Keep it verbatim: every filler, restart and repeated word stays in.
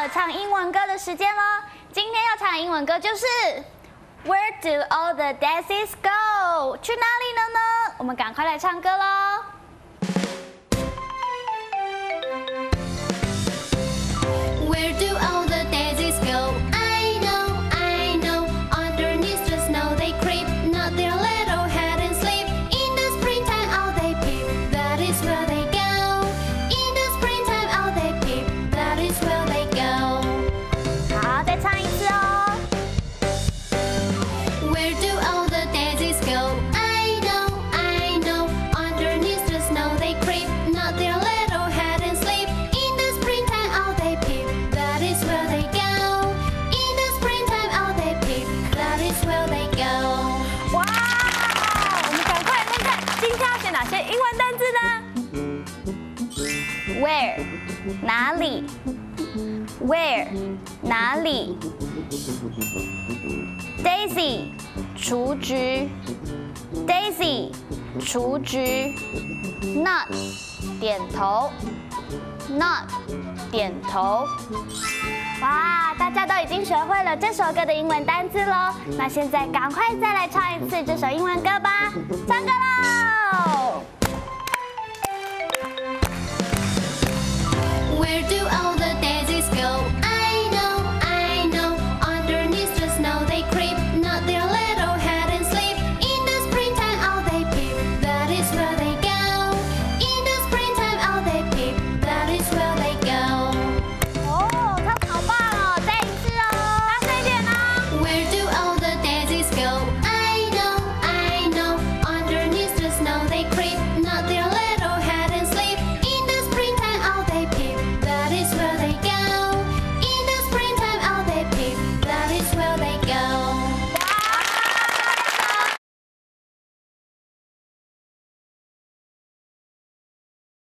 了唱英文歌的时间喽！今天要唱的英文歌就是 Where do all the daisies go？ 去哪里了呢？我们赶快来唱歌喽！ Where do all the daisies go? I know, I know. Underneath the snow they creep, nod their little head and sleep. In the springtime, all they peep, that is where they go. In the springtime, all they peep, that is where they go. 好，再唱一次哦。 Where do all the daisies go? I know, I know. Underneath the snow they creep, nod their little head and sleep. In the springtime, all they peep, that is where they go. In the springtime, all they peep, that is where they go. 哇，我们赶快看看今天要学哪些英文单字呢 ？Where 哪里 ？Where 哪里 ？Daisy 雏菊 ，Daisy 雏菊 ，Nod 点头 ，Nod 点头。哇，大家都已经学会了这首歌的英文单字喽。那现在赶快再来唱一次这首英文歌吧，唱歌喽！ Where do all the daisies go? I know, I know. Underneath the snow they creep, nod their little head and sleep. In the springtime, all they peep, that is where they go. In the springtime, all they